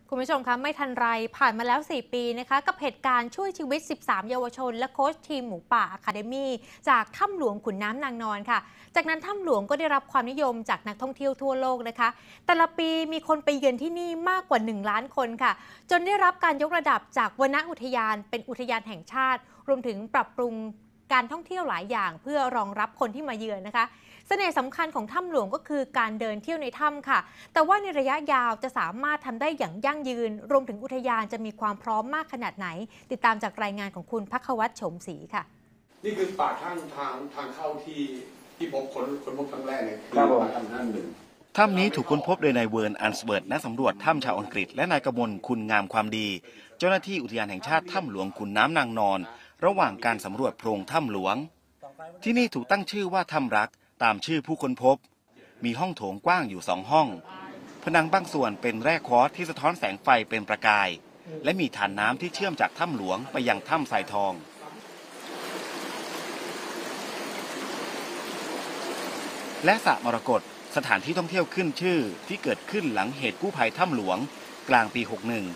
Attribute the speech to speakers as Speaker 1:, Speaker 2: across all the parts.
Speaker 1: คุณผู้ชมคะไม่ทันไรผ่านมาแล้ว4ปีนะคะกับเหตุการณ์ช่วยชีวิต13เยาวชนและโค้ชทีมหมูป่าอะคาเดมี่จากถ้ำหลวงขุนน้ำนางนอนค่ะจากนั้นถ้ำหลวงก็ได้รับความนิยมจากนักท่องเที่ยวทั่วโลกนะคะแต่ละปีมีคนไปเยือนที่นี่มากกว่า1 ล้านคนค่ะจนได้รับการยกระดับจากวนอุทยานเป็นอุทยานแห่งชาติรวมถึงปรับปรุงการท่องเที่ยวหลายอย่างเพื่อรองรับคนที่มาเยือนนะคะเสน่ห์สำคัญของถ้ำหลวงก็คือการเดินเที่ยวในถ้ำค่ะแต่ว่าในระยะยาวจะสามารถทำได้อย่างยั่งยืนรวมถึงอุทยานจะมีความพร้อมมากขนาดไหนติดตามจากรายงานของคุณภัควัฒน์ โฉมศรีค่ะ
Speaker 2: นี่คือปากทางเข้าที่พบคนพบครั้งแรกเนี่ยคือปากถ้ำหนึ่ง
Speaker 3: ถ้ำนี้ถูกค้นพบโดยนายเวิร์น อันสเบิร์ตนักสำรวจถ้ำชาวอังกฤษและนายกมล คุณงามความดีเจ้าหน้าที่อุทยานแห่งชาติถ้ำหลวงขุนน้ำนางนอนระหว่างการสำรวจโพรงถ้ำหลวงที่นี่ถูกตั้งชื่อว่าถ้ำรักตามชื่อผู้ค้นพบมีห้องโถงกว้างอยู่2 ห้องผนังบางส่วนเป็นแร่ควอร์ตที่สะท้อนแสงไฟเป็นประกายและมีฐานน้ำที่เชื่อมจากถ้ำหลวงไปยังถ้ำทรายทองและสระมรกตสถานที่ท่องเที่ยวขึ้นชื่อที่เกิดขึ้นหลังเหตุกู้ภัยถ้ำหลวงกลางปี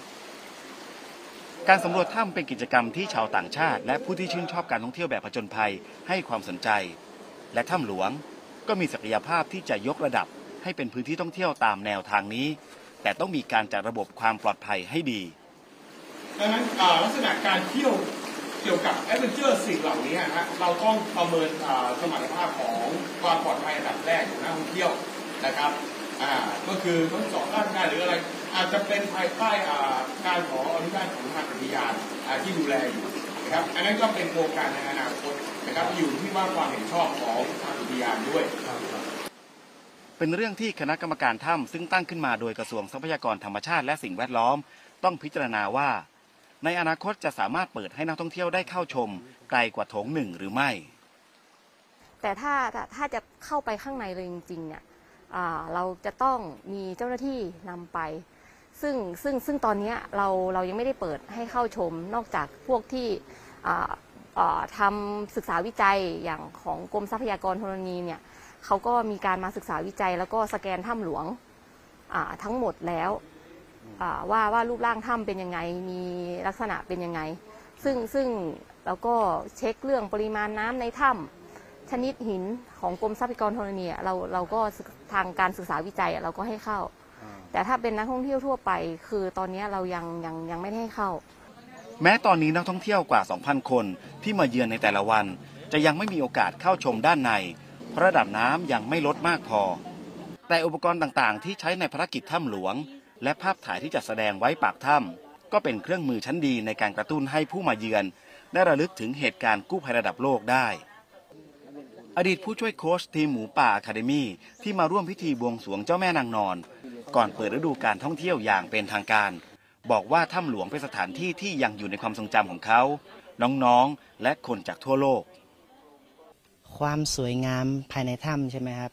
Speaker 3: 61การสำรวจถ้ำเป็นกิจกรรมที่ชาวต่างชาติและผู้ที่ชื่นชอบการท่องเที่ยวแบบผจญภัยให้ความสนใจและถ้ำหลวงก็มีศักยภาพที่จะยกระดับให้เป็นพื้นที่ท่องเที่ยวตามแนวทางนี้แต่ต้องมีการจัดระบบความปลอดภัยให้ดี
Speaker 2: ดังนั้นลักษณะการเที่ยวเกี่ยวกับแอดเวนเจอร์สิ่งเหล่านี้ฮะเราต้องประเมินสมรรถภาพของความปลอดภัยอันดับแรกของนักท่องเที่ยวนะครับก็คือทดสอบร่างกายหรืออะไรอาจจะเป็นภายใต้การขออนุญาตของทางอุทยานที่ดูแลอยู่นะครับอันนั้นก็เป็นโครงการในอนาคตนะครับอยู่ที่ว่าความเห็นชอบของทางอุทยานด้วย
Speaker 3: เป็นเรื่องที่คณะกรรมการถ้ำซึ่งตั้งขึ้นมาโดยกระทรวงทรัพยากรธรรมชาติและสิ่งแวดล้อมต้องพิจารณาว่าในอนาคตจะสามารถเปิดให้นักท่องเที่ยวได้เข้าชมไกลกว่าโถง1หรือไม่
Speaker 4: แต่ถ้าจะเข้าไปข้างในเลยจริงๆเนี่ยเราจะต้องมีเจ้าหน้าที่นำไปซึ่งตอนนี้เรายังไม่ได้เปิดให้เข้าชมนอกจากพวกที่ทำศึกษาวิจัยอย่างของกรมทรัพยากรธรณีเนี่ยเขาก็มีการมาศึกษาวิจัยแล้วก็สแกนถ้ำหลวงทั้งหมดแล้วว่ารูปร่างถ้ำเป็นยังไงมีลักษณะเป็นยังไงซึ่งแล้วก็เช็คเรื่องปริมาณน้ำในถ้ำชนิดหินของกรมทรัพยากรธรณีเราก็ทางการศึกษาวิจัยเราก็ให้เข้าแต่ถ้าเป็นนักท่องเที่ยวทั่วไปคือตอนนี้เรายังไม่ได้ให้เข้า
Speaker 3: แม้ตอนนี้นักท่องเที่ยวกว่า 2,000 คนที่มาเยือนในแต่ละวันจะยังไม่มีโอกาสเข้าชมด้านในเพราะระดับน้ำยังไม่ลดมากพอแต่อุปกรณ์ต่างๆที่ใช้ในภารกิจถ้ำหลวงและภาพถ่ายที่จัดแสดงไว้ปากถ้ำก็เป็นเครื่องมือชั้นดีในการกระตุ้นให้ผู้มาเยือนได้ระลึกถึงเหตุการณ์กู้ภัยระดับโลกได้อดีตผู้ช่วยโค้ชทีมหมูป่าอะคาเดมี่ที่มาร่วมพิธีบวงสรวงเจ้าแม่นางนอนก่อนเปิดฤดูการท่องเที่ยวอย่างเป็นทางการบอกว่าถ้ำหลวงเป็นสถานที่ที่ยังอยู่ในความทรงจำของเขาน้องๆและคนจากทั่วโลก
Speaker 5: ความสวยงามภายในถ้ำใช่ไหมครับ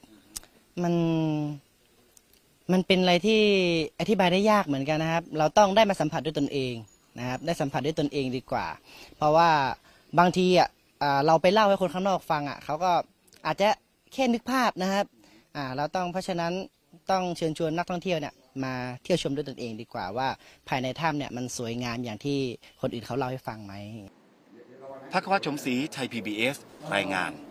Speaker 5: มันเป็นอะไรที่อธิบายได้ยากเหมือนกันนะครับเราต้องได้มาสัมผัสด้วยตนเองนะครับได้สัมผัสด้วยตนเองดีกว่าเพราะว่าบางทีเราไปเล่าให้คนข้างนอกฟังเขาก็อาจจะแค่นึกภาพนะครับเราต้องเพราะฉะนั้นต้องเชิญชวนนักท่องเที่ยวเนี่ยมาเที่ยวชมด้วยตนเองดีกว่าว่าภายในถ้ำเนี่ยมันสวยงามอย่างที่คนอื่นเขาเล่าให้ฟังไหม
Speaker 3: ภัควัฒน์ โฉมศรี ไทย PBS รายงาน